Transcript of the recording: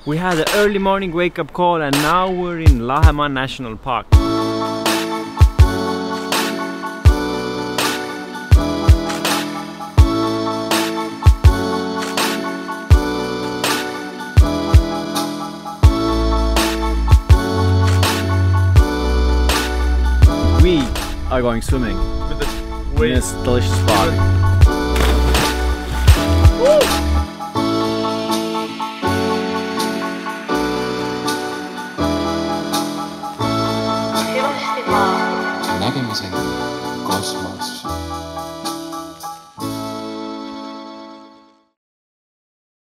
We had an early morning wake-up call and now we're in Lahemaa National Park. We are going swimming in this delicious spot. Nägemiseni kosmos.